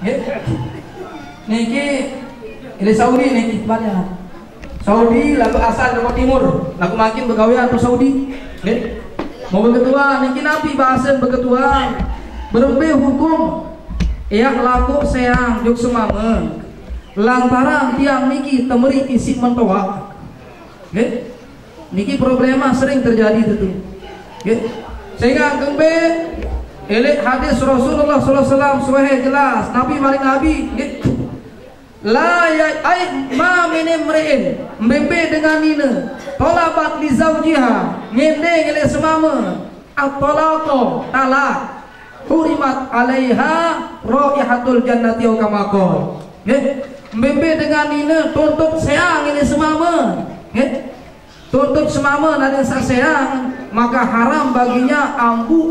Nggih. Niki ini Saudi niki banyak. Saudi lagu asal dari timur, lagu makin begawean ke Saudi. Nggih. Mau beketua niki Nabi bahasa beketua berbe hukum ya laku seang juk semama lantaran tiang niki temeri isi mentoa. Nggih. Niki problema sering terjadi itu. Nggih. Sehingga gembe elek hadis Rasulullah sallallahu alaihi wasallam suwe jelas Nabi mari Nabi nggih. La ya ai ma min imri'in mbembe dengan nina talabat li zawjiha ngene ngene semama at-talaqu talak hurimat alaiha raihatul jannati wa kama qol nggih mbembe dengan nina tuntut sayang ngene semama nggih tuntut semama dan sayang maka haram baginya ambun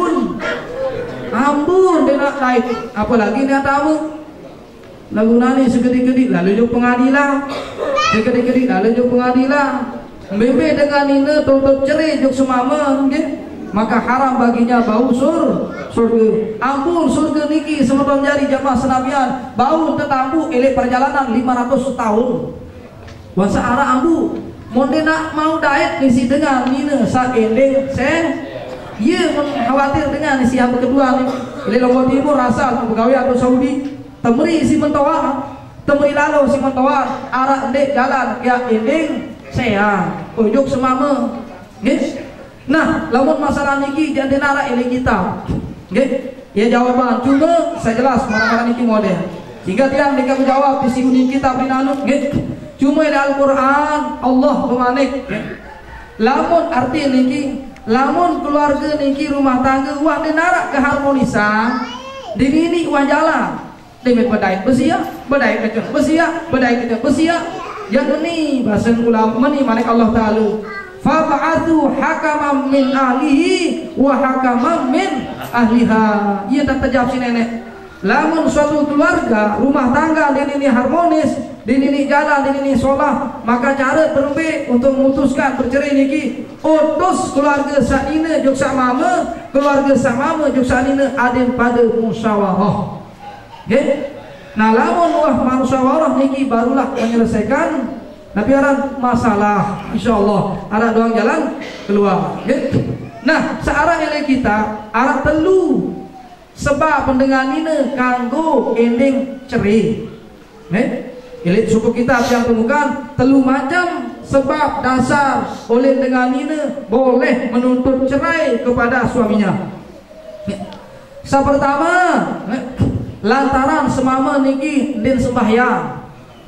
dia naik apalagi dia tahu lagu nani sekedik-kedik lalu jauh pengadilan sekedik-kedik lalu jauh pengadilan mbebe dengan ini tuntut cerai jauh semama maka haram baginya bau surga ampun surga niki semeton jari jamaah senabian bau tetambu elek perjalanan 500 tahun wasa arah ambu monde nak mau daet ngisi dengan nina sak ending sen ia khawatir dengan isi yang kedua ni elek Lombok Timur asal pegawai atau Saudi temeri si mentoa temeri lalu si mentoa arah dek jalan ya ending saya ujuk semama nggih. Nah lamun masalah niki jangan nara ele kita nggih ya jawaban cuma saya jelas mana niki model sehingga tiang dika menjawab isi uning kita pinanut nggih cuma di Al-Qur'an Allah pemanik lamun arti niki lamun keluarga niki rumah tangga wah nara keharmonisan diri ini wah jalan demet badai besia badai kecil besia badai kecil besia yang ini bahasa ulama ni manik Allah Ta'ala fab'athu hakaman min ahlihi wa hakaman min ahliha ia tak terjawab si nenek lamun suatu keluarga rumah tangga ini harmonis ini jalan ini sholah maka cara berbe untuk memutuskan bercerai niki utus keluarga sakina juk sak mama keluarga sak mama juk sakina adil pada musyawarah. Okay? Nah lamun wah musyawarah niki barulah menyelesaikan nabiaran masalah insyaallah ada doang jalan keluar. Okay? Nah searah ele kita arah telu sebab pendengar ini kanggo ending cerai. Elit suku kita yang temukan telu macam sebab dasar oleh dengan ini boleh menuntut cerai kepada suaminya. Yang pertama lantaran semama niki din sembahyang.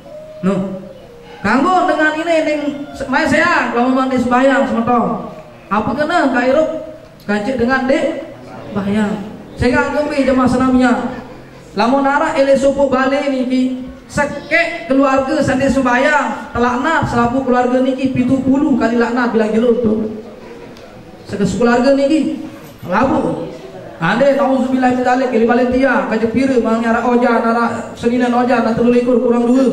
Kanggo dengan ini ning mai saya kalau mandi sembahyang sementara. Apa kena kairup kancik dengan dek sembahyang. Sehingga kami jemaah senamnya lamun arah ele suku balik niki sekek keluarga sandi sembahyang telaknat selaku keluarga niki 70 kali laknat bilang jelur tu sekek keluarga niki labu ade auzubillahi min dzalik ili balentia kajep pira mangnya ara oja ara seninan oja dan 3 ekor kurang 2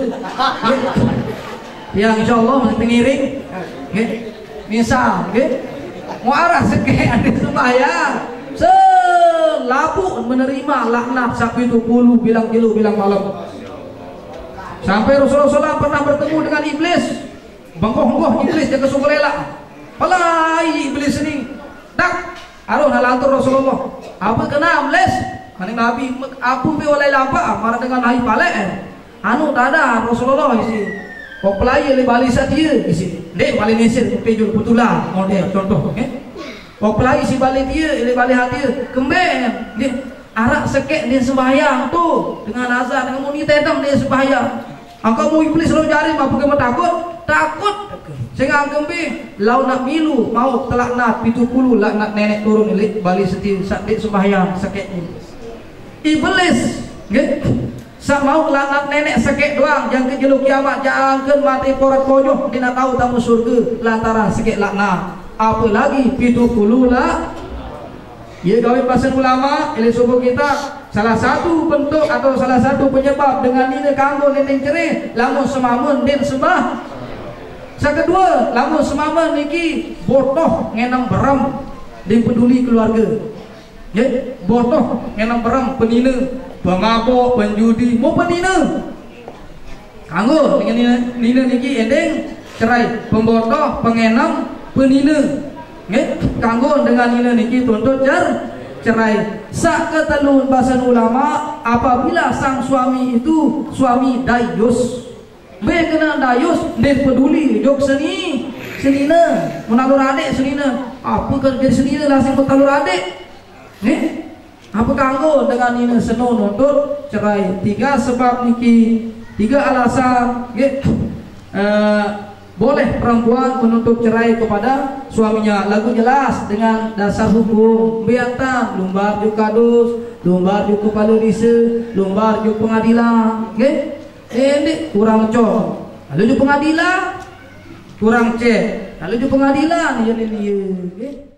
yang insyaallah masih tengiring nggih misal nggih mau arah sekek ade sembahyang selabu menerima laknat sak 70 bilang jelu bilang malam. Sampai Rasulullah SAW pernah bertemu dengan iblis. Bangkoh-bangkoh iblis jaga sukulela. Palai iblis ini. Tak. Aduh nalantur Rasulullah. Apa kena iblis? Maning Nabi apa be oleh lapa marah dengan hai pale. Anu tada Rasulullah isi. Kok pelai le bali satia isi. Dek bali mesir pejul putulah model contoh Kok pelai si bali dia le bali hati kemben. Dia arak sekek dia sembahyang tu dengan azan dengan muni tedam dia sembahyang. Angka mu iblis lo jari apa kamu takut sehingga kembe lau nak milu mau telaknat 70 laknat nenek turun ilik bali seti sakit sembahyang sakit iblis nggih sak mau laknat nenek sakit doang yang kejeluk kiamat jangan mati porat pojok dina tahu tamu surga lantaran sakit laknat apalagi 70 lah. Ya gawe pasal ulama ile suku kita salah satu bentuk atau salah satu penyebab dengan ini kanggo nending cerai lamun semamun den sembah. Kedua lamun semamun niki botoh ngenang berem din peduli keluarga. Ya, botoh ngenang berem penina pengabuk, penjudi, mau penina. Kanggo dengan nina niki ending cerai, pembodoh, pengenam, penina. Nggih, kanggo dengan nina niki tuntut cerai. Sak ketelun bahasan ulama, apabila sang suami itu suami dayus, be kena dayus, dia peduli jok senina, menalur adik senina. Apa kerja senina lah sing menalur adik? Nih, apa kanggo dengan nina seno nuntut cerai? 3 sebab niki, 3 alasan. Boleh perempuan menuntut cerai kepada suaminya. Lagu jelas dengan dasar hukum biatan lumbar juk kadus, lumbar juk kepala desa, lumbar juk pengadilan. Ini kurang cok, lalu juk pengadilan kurang cek, lalu juk pengadilan. Ya.